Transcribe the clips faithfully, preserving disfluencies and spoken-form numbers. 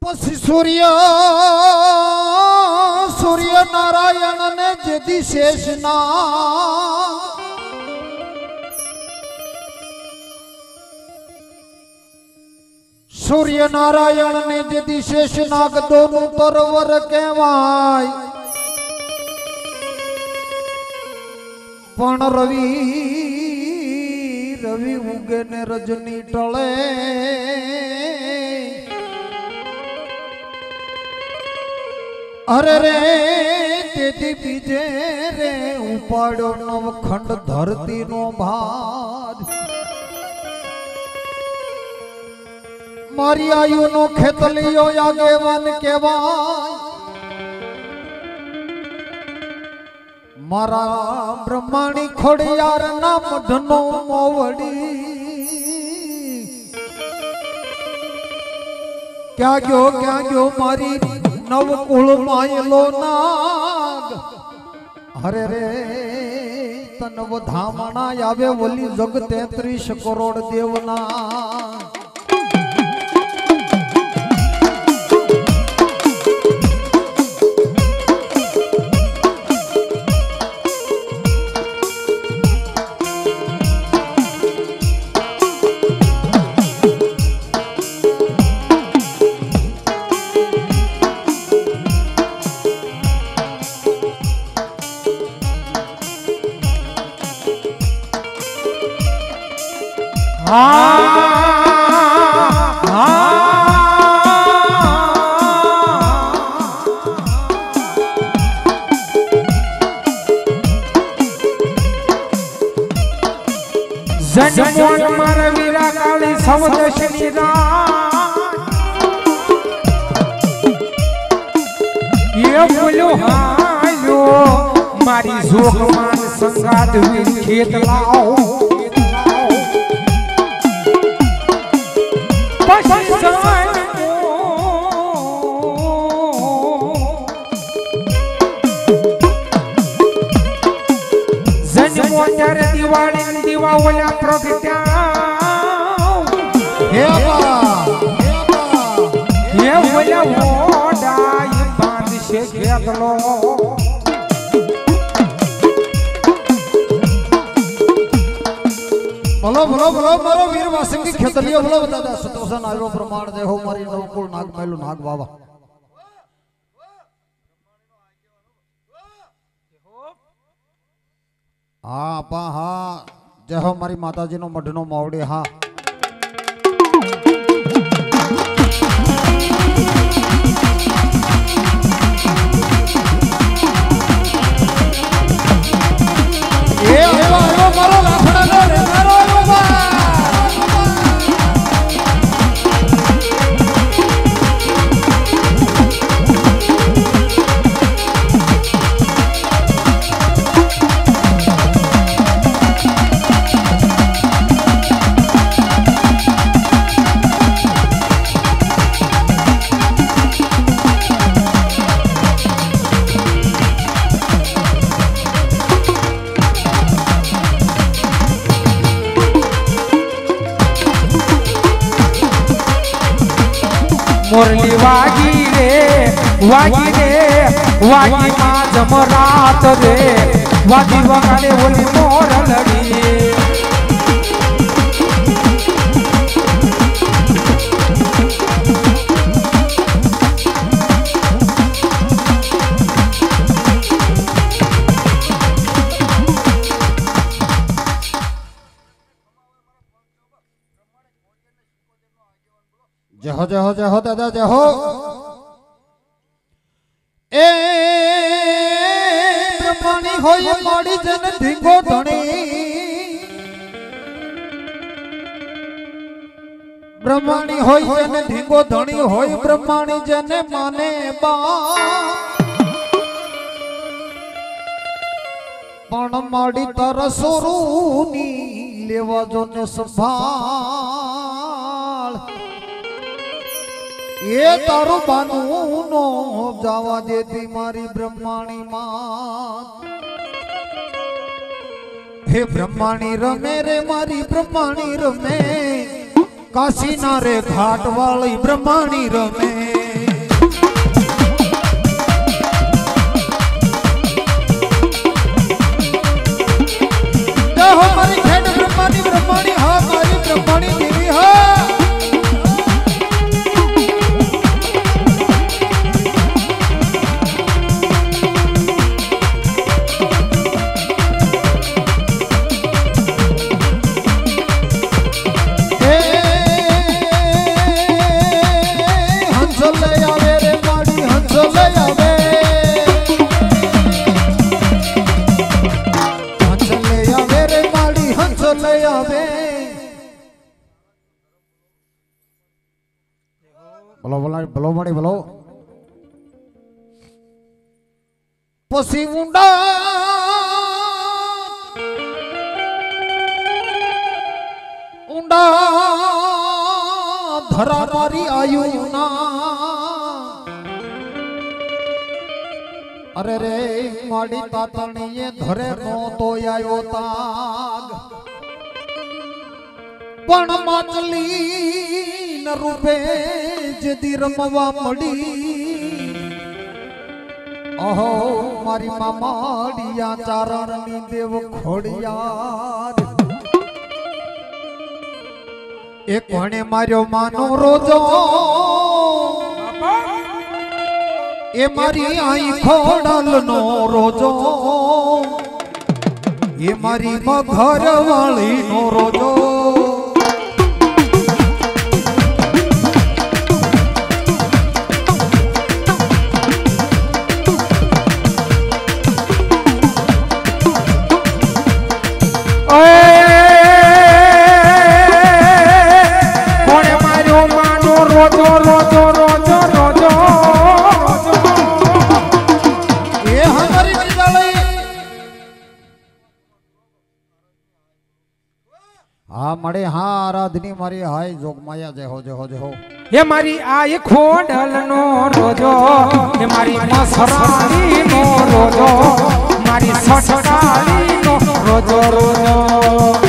પછી સૂર્ય સૂર્ય નારાયણ ને જેદી શેષના સૂર્ય નારાયણ ને જેદી શેષનાગ દોનું તરવર કહેવાય પણ રવિ રવિ ઉગે ને રજની ટળે अरे रे तेती बीजे रे उपाड़ो नवखंड धरती नो भार मारी आयु नो खेतलियो आगेवान केवाय मारा ब्रह्माणी खोड़ियार ना मढनो मोवड़ी क्या गयो क्या गयो मारी नवकुल मायलो नाग हरे रे तनव धामणा आवे वली जग तेत्रीस करोड़ देवना जनमोन मारा वीरा काली सवदशनी ये बोलो हायो मारी जोग मान संगात वीर खेत लाओ दिवाली दिवावल्या प्रगट्या हे बा हे वल्या ओडा ये बांध से घेतलो बोलो बोलो बोलो मारो वीर वासंगी खेतलियो बोलो बता सतोषन आयो प्रमाण दे हो मारी नवकुल नाग मैलू नाग बाबा हाँ पा हाँ जय हो मारी माताजी नो मढनो मावड़े हाँ ये आयो आयो मारो लाखड़ा रे मारो आयो बा मुरली वागी रे वागी रे वागी माँ जमरात रे वागी वगाड़े बोली मोर लड़ी जय हो जय हो जय हो दादा जय हो ए ब्रह्माणी होय माड़ी जन ढिंगो धणी ब्रह्माणी होय जन ढिंगो धणी होय ब्रह्माणी जन माने बा पण माड़ी तरसोरूनी लेवा जो ने संभाल ये तारो बानू नो जावा देती मारी ब्रह्माणी मां हे ब्रह्माणी रमे रे मारी ब्रह्माणी रमे काशी ना रे घाट वाली ब्रह्माणी रमे हो मारी खेड ब्रह्मानी ब्रह्मानी हा मारी ब्रह्मानी देवी हा बोलो बोलो बोलो मणि बोलो पसी मुंडा उंडा धरा मारी आयु ना अरे रे माड़ी तातणी ये धरे नो तो आयो ताग पण माचली न रूपे जदी रमवा मड़ी ओहो मारी मामाड़िया चारण नी देव खोड़ियार एक कोने मार्यो मानो रोजो ए मारी आई खोड़ल नो रोजो ये मारी मघर वाली नो रोजो हाँ मड़े हाँ आराधनी मारी हाय जोगमाया जय हो जय हो जय हो ये मारी आई खोडल नो रोजो ये मारी मसराली नो रोजो मारी सटकाली नो रोजो रोजो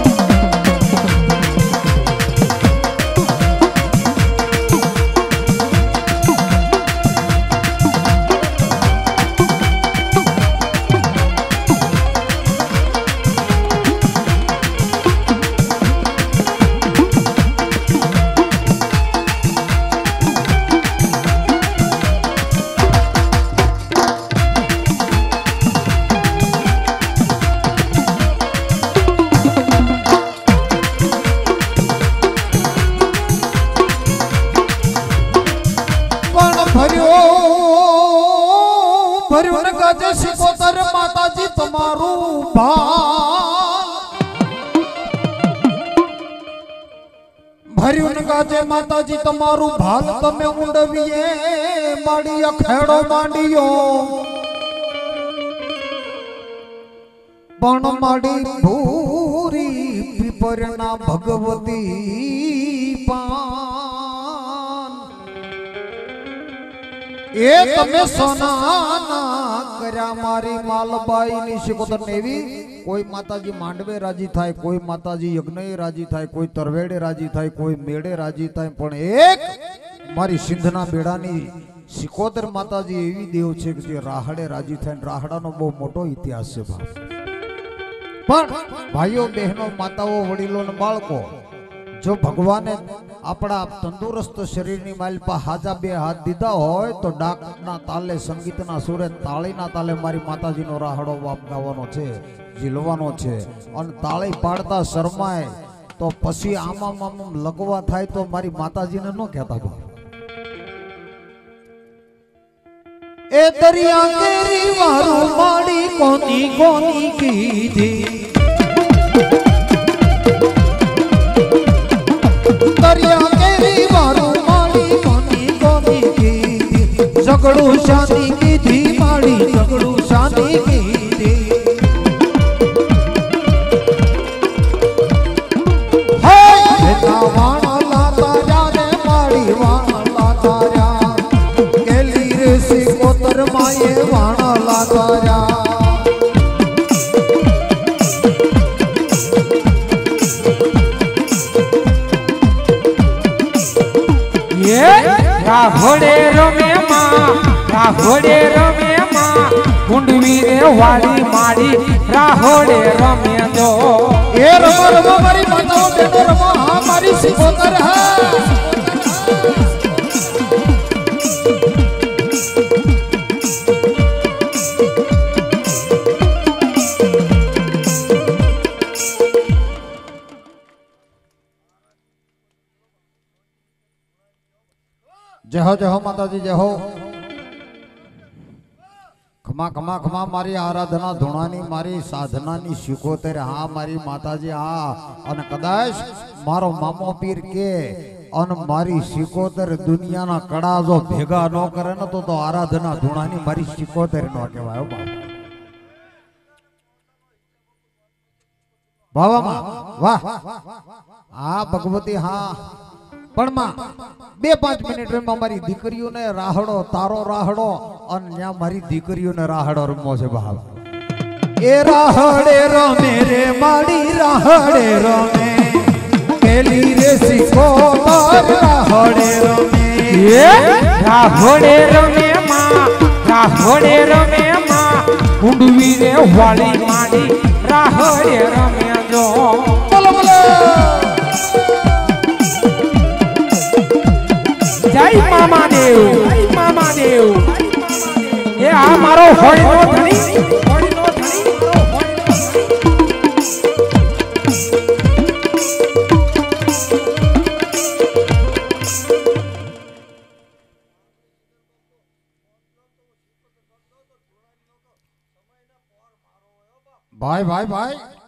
भर्युन गाजे सिकोतर माताजी तमारू भाल भर्युन गाजे माताजी तमारू भाल तमे उंडवीए माड़ी अखेड़ो मांडियो पण माड़ी भूरी पिपरना भगवती पान ए तमे सोनाना कर्या मारी मालबाई नी सिकोतर नेवी कोई माताजी मांडवे राजी थाय कोई माताजी यज्ञ राजी थाय कोई तरवेड़े राजी थाय कोई मेड़े राजी थाय पण एक मारी सिंधना बेड़ानी सिकोतर माताजी एवी देव छे के जे राहड़े राजी थाय राहड़ानो बहु मोटो इतिहास छे बाप पण भाईओ बहनों माताओ वडीलो ने बाळको जो भगवाने अपना तंदुरुस्त शरीर नी माइल पर हाजा बे हाथ दीधा होय तो डाक ना ताले संगीत ना सुरे ताली ना ताले मारी माताजी नो राहड़ो बाप गावानो छे झीलवानो छे अन ताली पाड़ता शर्माए तो पछी आमा माम लगवा थाय तो मारी माताजी ने नो कहता बाप ए दरिया केरी वारू माड़ी कोनी कोनी कीधी दरिया केरी वारू माड़ी कोनी कोनी कीधी झगड़ू शादी की थी माड़ी झगड़ू शादी की थी हे वाणा लाता जा रे माड़ी वाणा लाता जा केली रे सिकोतर माये वाणा लाता जा राघोड़े रमे माँ राघोड़े रमे माँ कुंड ઊંડવી રે વાળી મારી રાહોડે રમે જો એ રમો રમો મારી માતાઓ બેનો રમો હા મારી સિકોતર હા जय हो जय हो माता जी जय हो खमा खमा खमा मारी आराधना धुणानी मारी साधनानी शिकोतर हाँ मारी माताजी हाँ अन कदाच मारो मामो पीर के अन मारी शिकोतर दुनिया ना कड़ा जो भेगा न करे न तो तो आराधना धुणानी मारी शिकोतर नो कहेवाय बाबा मां वाह हाँ भगवती हाँ पण मां બે પાંચ મિનિટ માં મારી દીકરીઓને રાહડો તારો રાહડો અને ન્યા મારી દીકરીઓને રાહડો રમવો છે ભાવ એ રાહડે રમે રે માડી રાહડે રમે પેલી રે શીખો તાર રાહડે રમે એ રાહડે રમે માં રાહડે રમે માં ઊંડવી રે વાળી માડી રાહડે રમે જો બોલો બોલો જય મામા દેવ જય મામા દેવ એ આ મારો હોળી નો ધણી હોળી નો ધણી મારો હોળી નો ભાઈ ભાઈ ભાઈ